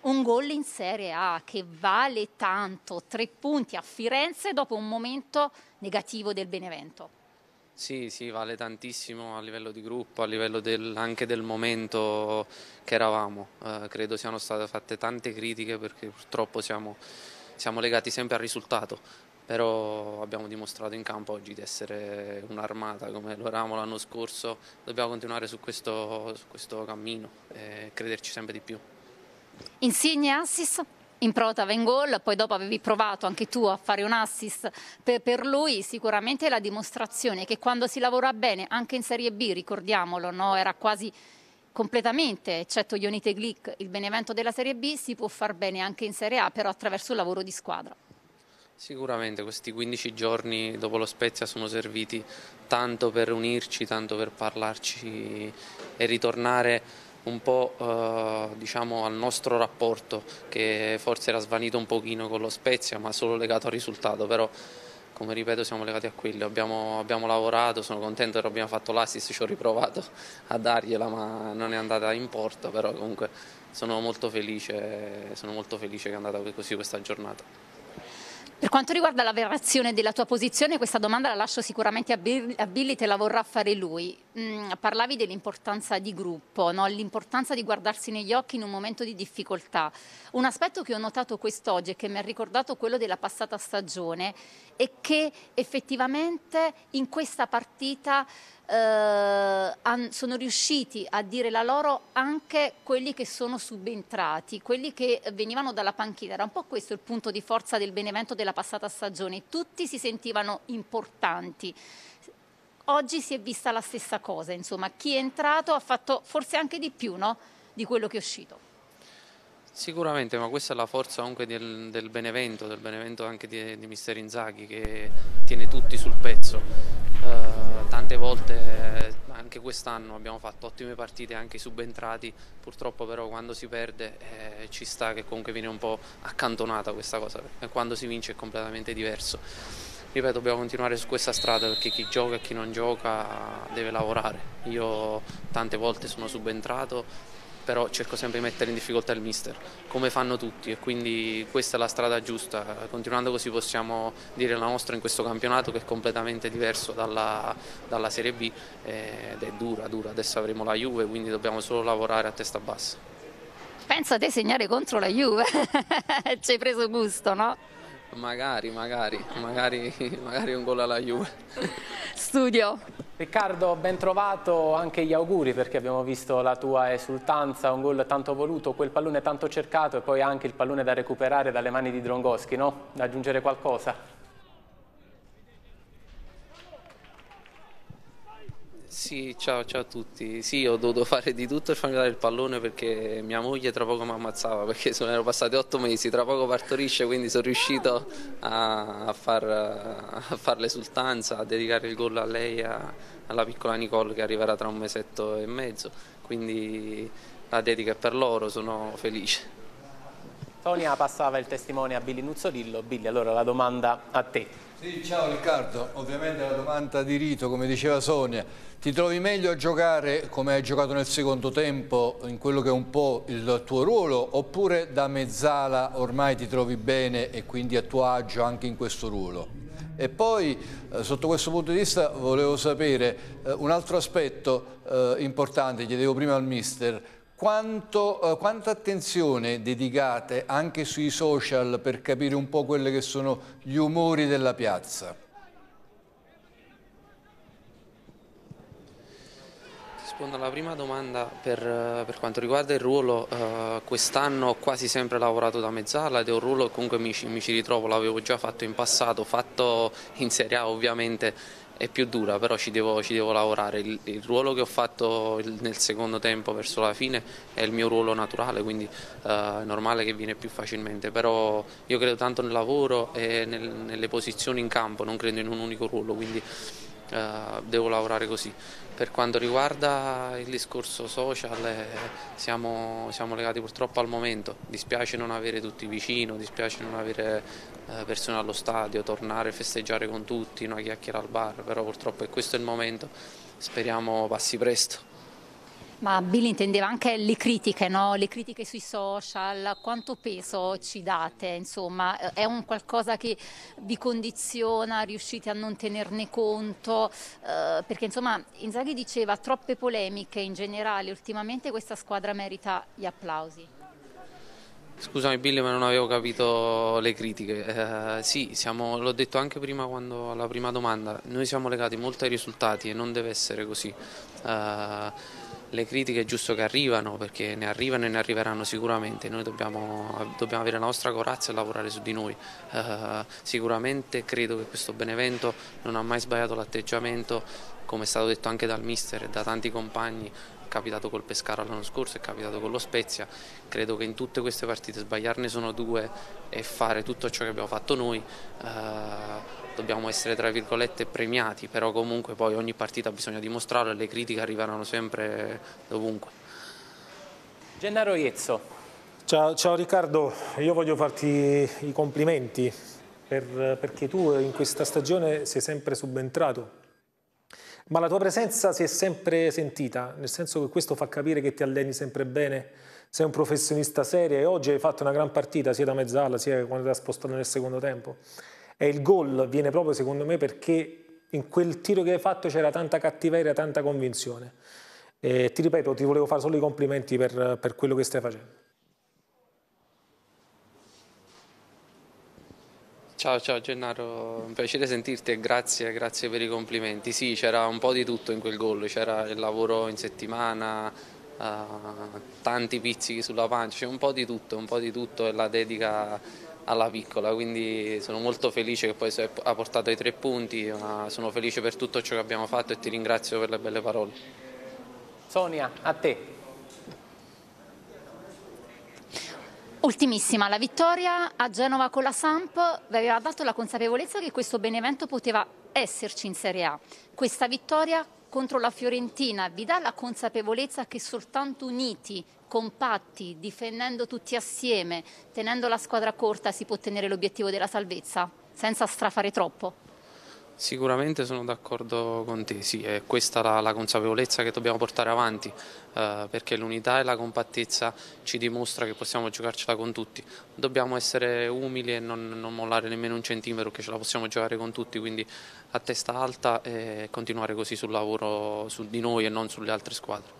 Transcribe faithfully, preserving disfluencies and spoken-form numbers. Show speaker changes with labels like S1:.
S1: un gol in Serie A che vale tanto, tre punti a Firenze dopo un momento negativo del Benevento.
S2: Sì, sì, vale tantissimo a livello di gruppo, a livello del, anche del momento che eravamo. Eh, credo siano state fatte tante critiche perché purtroppo siamo, siamo legati sempre al risultato, però abbiamo dimostrato in campo oggi di essere un'armata come lo eravamo l'anno scorso. Dobbiamo continuare su questo, su questo cammino e crederci sempre di più.
S1: Insigne assist? In prova in gol, poi dopo avevi provato anche tu a fare un assist per, per lui, sicuramente è la dimostrazione che quando si lavora bene, anche in Serie B, ricordiamolo, no? Era quasi completamente, eccetto Ionite Glick, il Benevento della Serie B, si può far bene anche in Serie A, però attraverso il lavoro di squadra.
S2: Sicuramente questi quindici giorni dopo lo Spezia sono serviti tanto per unirci, tanto per parlarci e ritornare un po' eh, diciamo al nostro rapporto, che forse era svanito un pochino con lo Spezia, ma solo legato al risultato, però come ripeto siamo legati a quello, abbiamo, abbiamo lavorato, sono contento che abbiamo fatto l'assist, ci ho riprovato a dargliela ma non è andata in porta, però comunque sono molto felice, sono molto felice che è andata così questa giornata.
S1: Per quanto riguarda la variazione della tua posizione, questa domanda la lascio sicuramente a Billy, te la vorrà fare lui. Mm, parlavi dell'importanza di gruppo, no? L'importanza di guardarsi negli occhi in un momento di difficoltà. Un aspetto che ho notato quest'oggi e che mi ha ricordato quello della passata stagione è che effettivamente in questa partita eh, sono riusciti a dire la loro anche quelli che sono subentrati, quelli che venivano dalla panchina. Era un po' questo il punto di forza del Benevento della passata stagione, tutti si sentivano importanti. Oggi si è vista la stessa cosa, insomma, chi è entrato ha fatto forse anche di più, no? Di quello che è uscito.
S2: Sicuramente, ma questa è la forza comunque del, del Benevento, del Benevento anche di, di mister Inzaghi, che tiene tutti sul pezzo. Uh, tante volte, anche quest'anno abbiamo fatto ottime partite anche subentrati, purtroppo però quando si perde eh, ci sta che comunque viene un po' accantonata questa cosa, e quando si vince è completamente diverso. Ripeto, dobbiamo continuare su questa strada perché chi gioca e chi non gioca deve lavorare. Io tante volte sono subentrato, però cerco sempre di mettere in difficoltà il mister, come fanno tutti, e quindi questa è la strada giusta. Continuando così possiamo dire la nostra in questo campionato, che è completamente diverso dalla, dalla Serie B ed è dura, dura. Adesso avremo la Juve, quindi dobbiamo solo lavorare a testa bassa.
S1: Pensa a te segnare contro la Juve, ci hai preso gusto, no?
S2: Magari, magari, magari, magari un gol alla Juve.
S1: Studio.
S3: Riccardo, ben trovato, anche gli auguri perché abbiamo visto la tua esultanza, un gol tanto voluto, quel pallone tanto cercato e poi anche il pallone da recuperare dalle mani di Drongoschi, no? Da aggiungere qualcosa?
S2: Sì, ciao, ciao a tutti. Sì, ho dovuto fare di tutto per farmi dare il pallone perché mia moglie tra poco mi ammazzava, perché sono erano passati otto mesi, tra poco partorisce, quindi sono riuscito a, a far, a far l'esultanza, a dedicare il gol a lei, a, alla piccola Nicole che arriverà tra un mesetto e mezzo, quindi la dedica è per loro, sono felice.
S3: Sonia passava il testimone a Billy Nuzzolillo. Billy, allora la domanda a te.
S4: Sì, ciao Riccardo, ovviamente la domanda di rito, come diceva Sonia, ti trovi meglio a giocare come hai giocato nel secondo tempo, in quello che è un po' il tuo ruolo, oppure da mezzala ormai ti trovi bene e quindi a tuo agio anche in questo ruolo? E poi eh, sotto questo punto di vista volevo sapere eh, un altro aspetto eh, importante, chiedevo prima al mister, Quanto, eh, quanta attenzione dedicate anche sui social per capire un po' quelli che sono gli umori della piazza?
S2: Rispondo alla prima domanda per, per quanto riguarda il ruolo. Eh, quest'anno ho quasi sempre lavorato da mezzala ed è un ruolo che comunque mi, mi ci ritrovo, l'avevo già fatto in passato, fatto in Serie A ovviamente. È più dura, però ci devo, ci devo lavorare. Il, il ruolo che ho fatto nel secondo tempo verso la fine è il mio ruolo naturale, quindi uh, è normale che viene più facilmente, però io credo tanto nel lavoro e nel, nelle posizioni in campo, non credo in un unico ruolo, quindi uh, devo lavorare così. Per quanto riguarda il discorso social, eh, siamo, siamo legati purtroppo al momento, dispiace non avere tutti vicino, dispiace non avere eh, persone allo stadio, tornare a festeggiare con tutti, una chiacchiera al bar, però purtroppo è questo il momento, speriamo passi presto.
S1: Ma Billy intendeva anche le critiche, no? Le critiche sui social, quanto peso ci date, insomma, è un qualcosa che vi condiziona, riuscite a non tenerne conto, eh, perché insomma Inzaghi diceva troppe polemiche in generale, ultimamente questa squadra merita gli applausi.
S2: Scusami Billy, ma non avevo capito le critiche. Eh, sì, l'ho detto anche prima quando alla prima domanda, noi siamo legati molto ai risultati e non deve essere così. Eh, le critiche è giusto che arrivano, perché ne arrivano e ne arriveranno sicuramente. Noi dobbiamo, dobbiamo avere la nostra corazza e lavorare su di noi. Eh, sicuramente credo che questo Benevento non ha mai sbagliato l'atteggiamento, come è stato detto anche dal mister e da tanti compagni. È capitato col Pescara l'anno scorso, è capitato con lo Spezia. Credo che in tutte queste partite sbagliarne sono due e fare tutto ciò che abbiamo fatto noi. Eh, dobbiamo essere tra virgolette premiati, però comunque poi ogni partita bisogna dimostrarlo e le critiche arriveranno sempre dovunque.
S3: Gennaro Iezzo.
S5: Ciao, ciao Riccardo, io voglio farti i complimenti per, perché tu in questa stagione sei sempre subentrato, ma la tua presenza si è sempre sentita, nel senso che questo fa capire che ti alleni sempre bene, sei un professionista serio e oggi hai fatto una gran partita sia da mezzala sia quando ti hai spostato nel secondo tempo. E il gol viene proprio secondo me perché in quel tiro che hai fatto c'era tanta cattiveria, tanta convinzione. E ti ripeto, ti volevo fare solo i complimenti per, per quello che stai facendo.
S2: Ciao, ciao Gennaro, un piacere sentirti e grazie, grazie per i complimenti. Sì, c'era un po' di tutto in quel gol, c'era il lavoro in settimana, uh, tanti pizzichi sulla pancia, c'è un po' di tutto, un po' di tutto e la dedica alla piccola, quindi sono molto felice che poi ha portato i tre punti, ma sono felice per tutto ciò che abbiamo fatto e ti ringrazio per le belle parole.
S3: Sonia, a te.
S1: Ultimissima, la vittoria a Genova con la Samp vi aveva dato la consapevolezza che questo Benevento poteva esserci in Serie A. Questa vittoria contro la Fiorentina vi dà la consapevolezza che soltanto uniti, compatti, difendendo tutti assieme, tenendo la squadra corta si può ottenere l'obiettivo della salvezza, senza strafare troppo?
S2: Sicuramente sono d'accordo con te, sì, è questa la, la consapevolezza che dobbiamo portare avanti, eh, perché l'unità e la compattezza ci dimostra che possiamo giocarcela con tutti. Dobbiamo essere umili e non, non mollare nemmeno un centimetro, che ce la possiamo giocare con tutti, quindi a testa alta e continuare così sul lavoro su di noi e non sulle altre squadre.